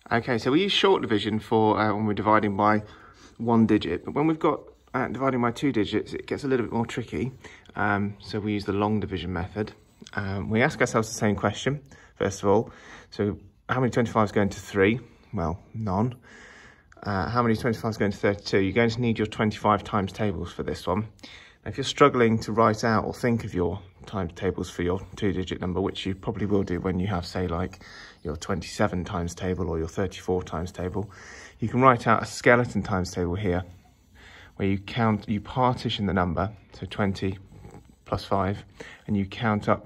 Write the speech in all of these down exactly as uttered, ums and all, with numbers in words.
Okay, so we use short division for uh, when we're dividing by one digit, but when we've got uh, dividing by two digits, it gets a little bit more tricky. Um, so we use the long division method. Um, we ask ourselves the same question, first of all. So how many twenty-fives go into three? Well, none. Uh, how many twenty-fives go into thirty-two? You're going to need your twenty-five times tables for this one. Now, if you're struggling to write out or think of your times tables for your two-digit number, which you probably will do when you have, say, like your twenty-seven times table or your thirty-four times table, you can write out a skeleton times table here, where you count, you partition the number, so twenty plus five, and you count up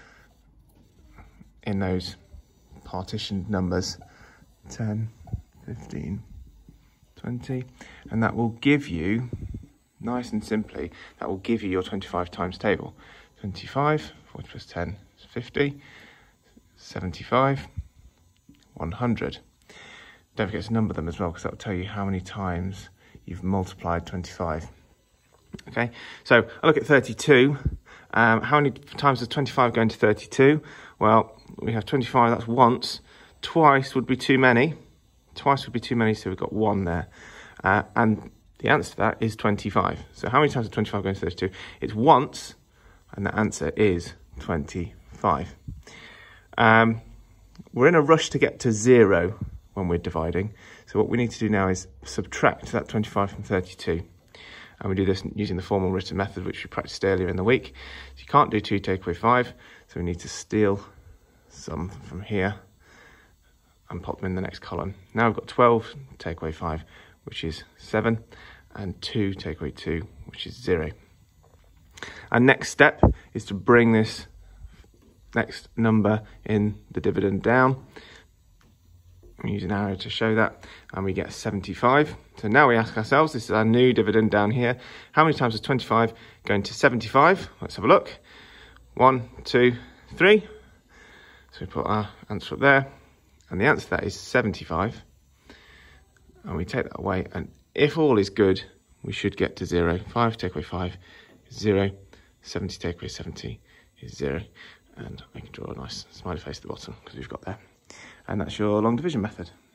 in those partitioned numbers, ten, fifteen, twenty, and that will give you, nice and simply, that will give you your twenty-five times table. twenty-five, forty plus ten is fifty, seventy-five, one hundred. Don't forget to number them as well, because that will tell you how many times you've multiplied twenty-five. Okay, so I look at thirty-two. Um, how many times does twenty-five go into thirty-two? Well, we have twenty-five, that's once. Twice would be too many. Twice would be too many, so we've got one there. Uh, and the answer to that is twenty-five. So how many times does twenty-five go into thirty-two? It's once, and the answer is twenty-five. Um, we're in a rush to get to zero when we're dividing. So what we need to do now is subtract that twenty-five from thirty-two. And we do this using the formal written method, which we practiced earlier in the week. So you can't do two, take away five. So we need to steal some from here and pop them in the next column. Now we've got twelve, take away five, which is seven, and two, take away two, which is zero. Our next step is to bring this next number in the dividend down. We use an arrow to show that, and we get seventy-five. So now we ask ourselves, this is our new dividend down here, how many times does twenty-five go into seventy-five? Let's have a look. One, two, three. So we put our answer up there, and the answer to that is seventy-five. And we take that away, and if all is good, we should get to zero. five take away five is zero. seventy take away seventy is zero. And I can draw a nice smiley face at the bottom, because we've got there. And that's your long division method.